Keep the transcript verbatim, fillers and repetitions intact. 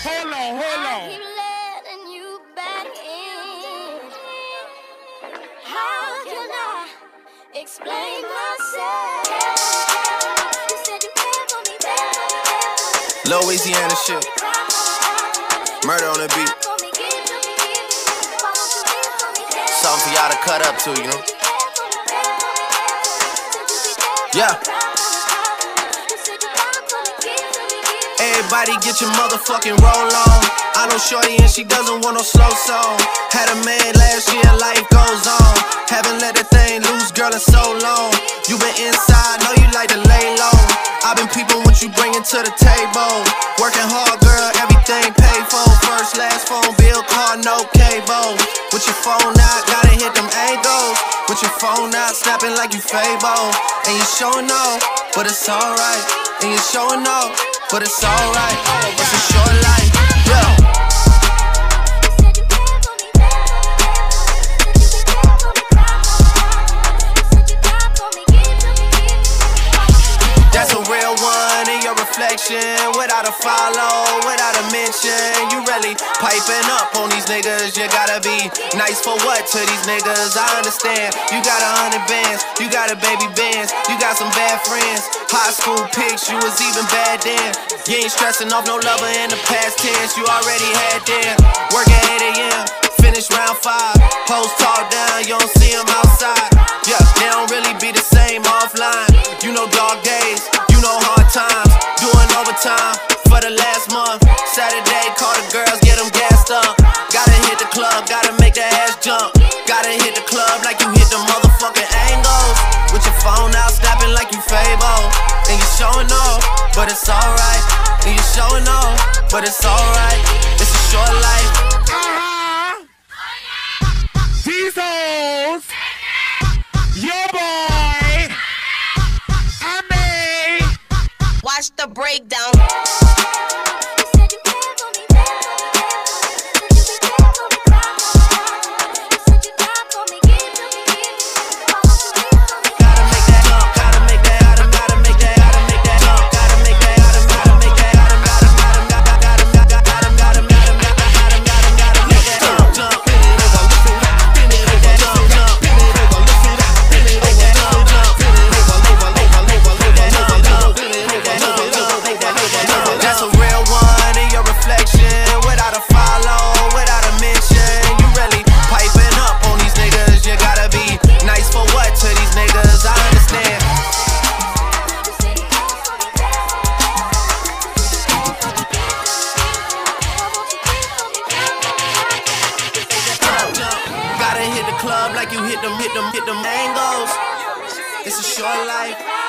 Hold on, hold on. I keep letting you back in. How can I explain myself? You said you care for me, care for me, care for me. Louisiana shit. Murder on the beat. Something for y'all to cut up to, you know? Yeah. Everybody get your motherfucking roll on. I know shorty and she doesn't want no slow song. Had a man last year, life goes on. Haven't let that thing loose, girl, in so long. You been inside, know you like to lay low. I've been peeping what you bringing to the table. Working hard, girl, everything paid for. First, last phone bill, car, no cable. With your phone out, gotta hit them angles. With your phone out, snapping like you Fable. And you showing off, but it's alright. And you showing off, but it's alright. It's a short life, yeah. That's a real one in your reflection. Without a follow, without a mention. You really piping up on these niggas. You gotta be nice for what to these niggas? I understand. You got a hundred bands, you got a baby bands, you got some bad friends. High school pics, you was even bad then. You ain't stressing off no lover in the past tense. You already had them. Work at eight A M, finish round five. Hoes talk down, you don't see them outside. Yeah, they don't really be the same offline. You know dog days, you know hard times. Doing overtime for the last month. Saturday, call the girls, get them gassed up. Gotta hit the club, gotta make that ass jump. Gotta hit the club like you hit the motherfucking angles. With your phone out, snapping like you Fable. And you showing off, but it's alright. And you showing off, but it's alright. It's a short life. Uh-huh. These hoes. Your boy. I may. Watch the breakdown. Club like you hit them, hit them, hit them angles. It's a short life.